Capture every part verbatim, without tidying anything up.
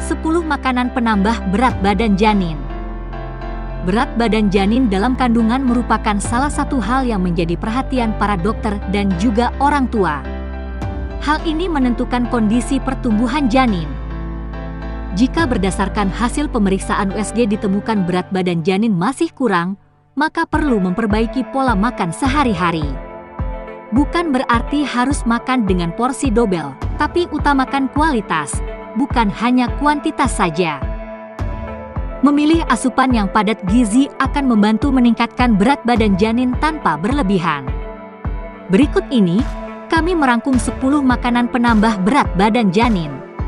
sepuluh makanan penambah berat badan janin. Berat badan janin dalam kandungan merupakan salah satu hal yang menjadi perhatian para dokter dan juga orang tua. Hal ini menentukan kondisi pertumbuhan janin. Jika berdasarkan hasil pemeriksaan U S G ditemukan berat badan janin masih kurang, maka perlu memperbaiki pola makan sehari-hari. Bukan berarti harus makan dengan porsi double, tapi utamakan kualitas, bukan hanya kuantitas saja. Memilih asupan yang padat gizi akan membantu meningkatkan berat badan janin tanpa berlebihan. Berikut ini, kami merangkum sepuluh makanan penambah berat badan janin.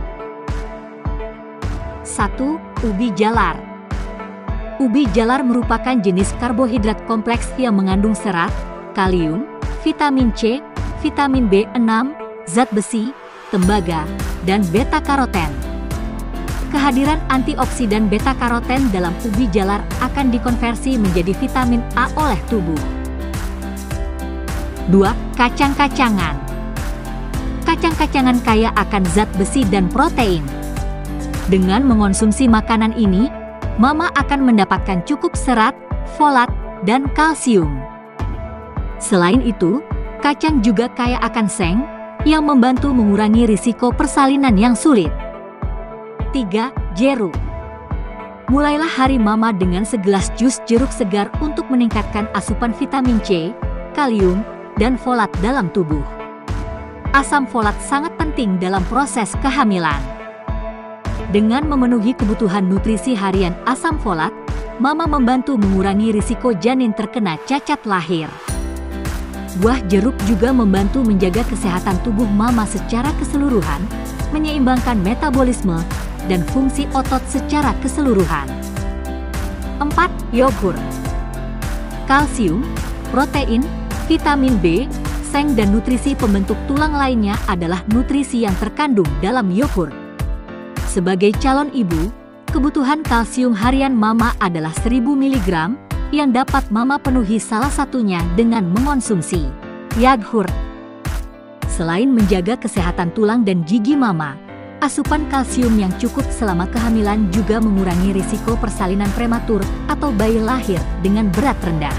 satu. Ubi jalar. Ubi jalar merupakan jenis karbohidrat kompleks yang mengandung serat, kalium, vitamin C, vitamin B enam, zat besi, tembaga, dan beta-karoten. Kehadiran antioksidan beta-karoten dalam ubi jalar akan dikonversi menjadi vitamin A oleh tubuh. dua. Kacang-kacangan. Kacang-kacangan kaya akan zat besi dan protein. Dengan mengonsumsi makanan ini, mama akan mendapatkan cukup serat, folat, dan kalsium. Selain itu, kacang juga kaya akan seng, yang membantu mengurangi risiko persalinan yang sulit. tiga. Jeruk. Mulailah hari mama dengan segelas jus jeruk segar untuk meningkatkan asupan vitamin C, kalium, dan folat dalam tubuh. Asam folat sangat penting dalam proses kehamilan. Dengan memenuhi kebutuhan nutrisi harian asam folat, mama membantu mengurangi risiko janin terkena cacat lahir. Buah jeruk juga membantu menjaga kesehatan tubuh mama secara keseluruhan, menyeimbangkan metabolisme, dan fungsi otot secara keseluruhan. empat. Yogurt. Kalsium, protein, vitamin B, seng dan nutrisi pembentuk tulang lainnya adalah nutrisi yang terkandung dalam yogurt. Sebagai calon ibu, kebutuhan kalsium harian mama adalah seribu miligram yang dapat mama penuhi salah satunya dengan mengonsumsi yogurt. Selain menjaga kesehatan tulang dan gigi mama, asupan kalsium yang cukup selama kehamilan juga mengurangi risiko persalinan prematur atau bayi lahir dengan berat rendah.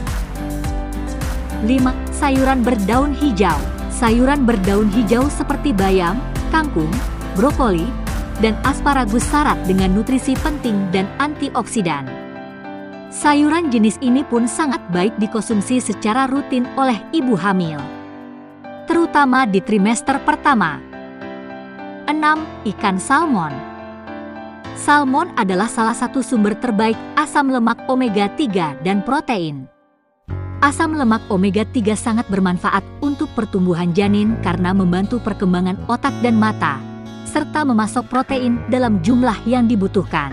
lima. Sayuran berdaun hijau. Sayuran berdaun hijau seperti bayam, kangkung, brokoli, dan asparagus syarat dengan nutrisi penting dan antioksidan. Sayuran jenis ini pun sangat baik dikonsumsi secara rutin oleh ibu hamil, terutama di trimester pertama. enam. Ikan salmon. Salmon adalah salah satu sumber terbaik asam lemak omega tiga dan protein. Asam lemak omega tiga sangat bermanfaat untuk pertumbuhan janin karena membantu perkembangan otak dan mata, serta memasok protein dalam jumlah yang dibutuhkan.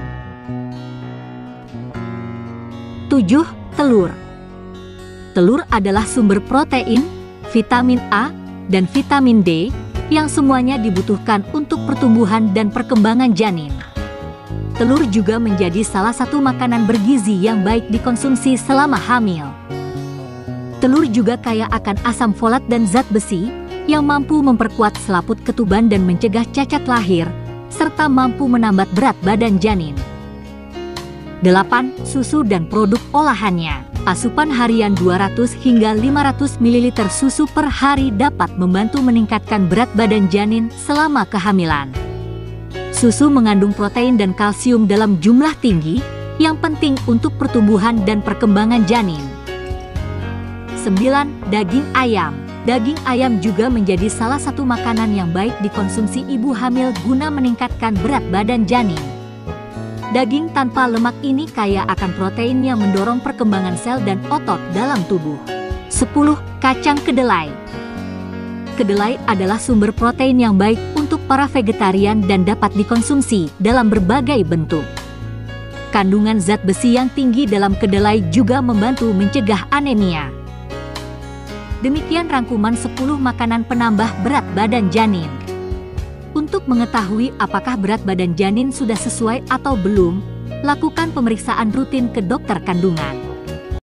tujuh. Telur. Telur adalah sumber protein, vitamin A, dan vitamin D, yang semuanya dibutuhkan untuk pertumbuhan dan perkembangan janin. Telur juga menjadi salah satu makanan bergizi yang baik dikonsumsi selama hamil. Telur juga kaya akan asam folat dan zat besi, yang mampu memperkuat selaput ketuban dan mencegah cacat lahir, serta mampu menambah berat badan janin. delapan. Susu dan produk olahannya. Asupan harian dua ratus hingga lima ratus mililiter susu per hari dapat membantu meningkatkan berat badan janin selama kehamilan. Susu mengandung protein dan kalsium dalam jumlah tinggi, yang penting untuk pertumbuhan dan perkembangan janin. sembilan. Daging ayam. Daging ayam juga menjadi salah satu makanan yang baik dikonsumsi ibu hamil guna meningkatkan berat badan janin. Daging tanpa lemak ini kaya akan protein yang mendorong perkembangan sel dan otot dalam tubuh. sepuluh. Kacang kedelai. Kedelai adalah sumber protein yang baik untuk para vegetarian dan dapat dikonsumsi dalam berbagai bentuk. Kandungan zat besi yang tinggi dalam kedelai juga membantu mencegah anemia. Demikian rangkuman sepuluh makanan penambah berat badan janin. Untuk mengetahui apakah berat badan janin sudah sesuai atau belum, lakukan pemeriksaan rutin ke dokter kandungan.